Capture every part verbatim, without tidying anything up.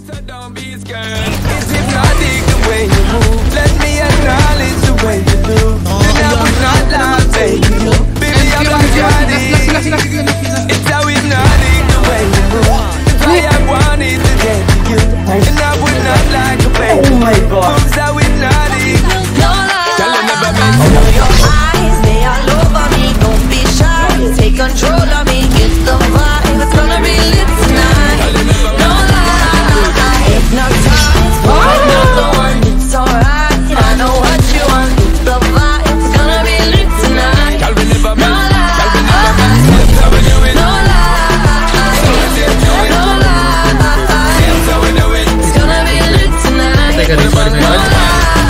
So don't be scared. It's hypnotic the way you move. Let me acknowledge the way you do. Then I would not lie, baby. Baby, I'm like Johnny. It's how hypnotic the way you move. That's why I wanted to get to you. And I would not like a baby. Oh my god. Moves how hypnotic. Tell them never been. Your eyes, they all over me. Don't be shy. Take control of me. Get the vibe. It's gonna be lit tonight. No lie. Hypnotized. I'm not the one. It's alright. I know what you want. Get the vibe. It's gonna be lit tonight. No lie. No lie. No lie. It's gonna be lit tonight. No lie.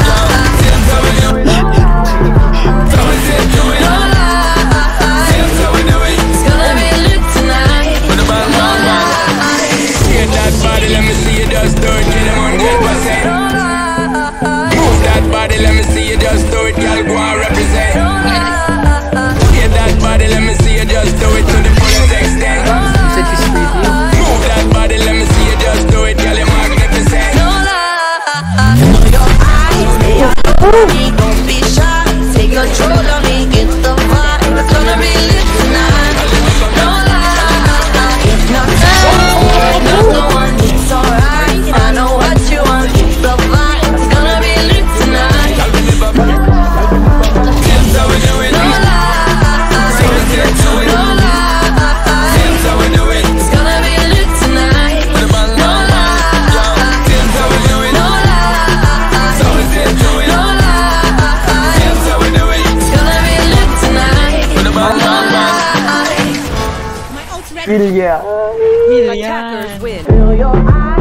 Don't be shy, take control of me, get the vibe. It's gonna be lit tonight. No lie, if not time, not the one. It's alright, I know what you want. Get the vibe. It's gonna be lit tonight. No lie, no lie. It's gonna be lit tonight. No lie, no Feel yeah. Attackers win. Feel your eyes.